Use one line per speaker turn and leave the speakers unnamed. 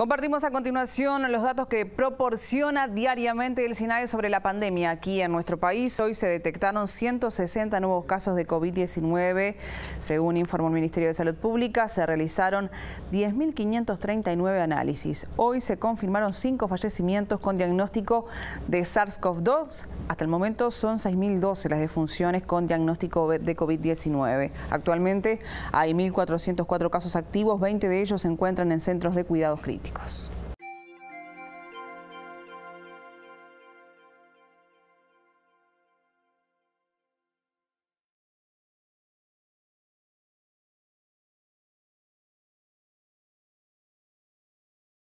Compartimos a continuación los datos que proporciona diariamente el SINAE sobre la pandemia aquí en nuestro país. Hoy se detectaron 160 nuevos casos de COVID-19. Según informó el Ministerio de Salud Pública, se realizaron 10.539 análisis. Hoy se confirmaron 5 fallecimientos con diagnóstico de SARS-CoV-2. Hasta el momento son 6.012 las defunciones con diagnóstico de COVID-19. Actualmente hay 1.404 casos activos, 20 de ellos se encuentran en centros de cuidados críticos.